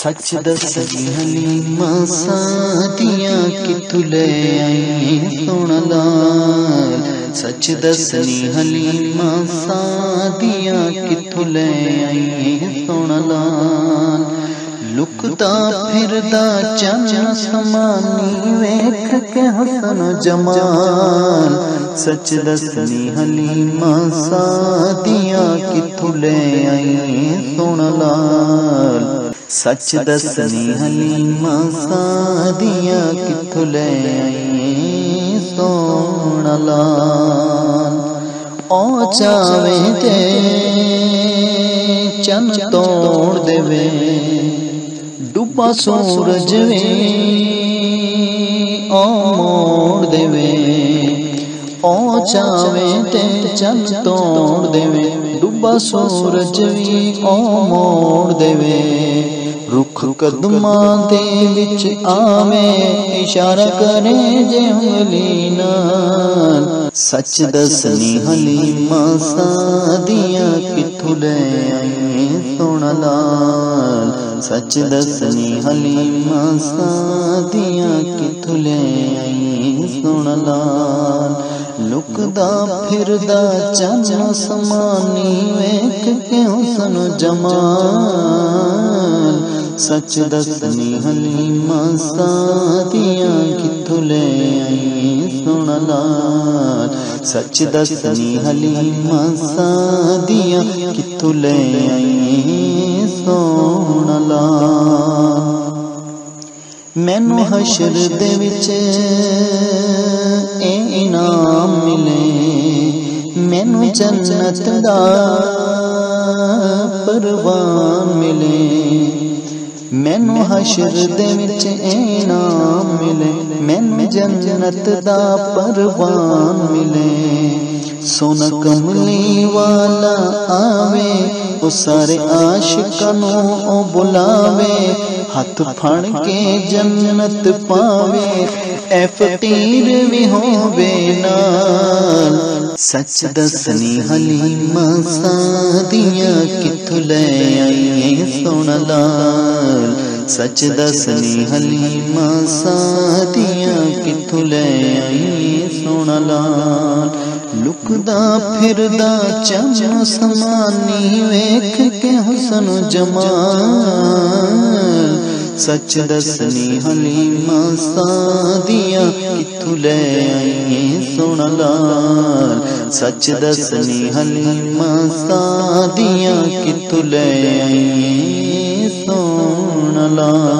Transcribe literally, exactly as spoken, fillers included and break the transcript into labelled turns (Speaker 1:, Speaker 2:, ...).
Speaker 1: سچ دسنی حلیمہ سعدیاں کتھوں لے آئی سونا لال، سچ دسنی حلیمہ سعدیاں کتھوں لے آئی سونا لال، لکدا پھردا چنچا سمانی ویکھ کے حسن و جمال، سچ دسنی حلیمہ سعدیاں کتھوں لے آئی سونا لال، سچ دسنی حلیمہ سعدیاں کتھوں لے آئی سونا لال، او چاویں تے چن توڑ دے وے ڈوبا سورج وے او موڑ دے وے، او چاویں تے چن توڑ دے وے ڈوبا سورج وی او موڑ دے وے، رخ قدماں دے وچ آویں اشارہ کرے جے انگلی نال، سچ دسنی حلیمہ سعدیاں کتھوں لے آئی سونا لال، سچ دسنی حلیمہ سعدیاں کتھوں لے آئی سونا لال، لکدا پھردا چنچا سمانی ویکھ کے حسن و جمال، سچ دسنی حلیمہ سعدیاں کتھوں لے آئی سونا لال، سچ دسنی حلیمہ سعدیاں کتھوں لے آئی سونا لال، مینوں حشر دے وچ اے انعام ملے، مینوں جنت دا پروان ملے، مینوں حشر دے وچ انعام ملے، مینوں جنت دا پروان ملے، سونا کملی والا آوے او سارے عاشقاں نوں او بلاوے، ہاتھ پھڑ کے جنت پاوے اے فقیر وی ہووے نال، سچ دسنی حلیمہ سعدیاں کتھوں لے آئی سونا لال، سچ دسنی حلیمہ سعدیاں کتھوں لے آئی سونا لال، لکدا پھردا چنچا سمانی ویکھ کے حسن و جمال، سچ دسنی حلیمہ سعدیاں کتھوں لے آئی سونا لال، سچ دسنی حلیمہ سعدیاں کتھوں لے آئی سونا لال۔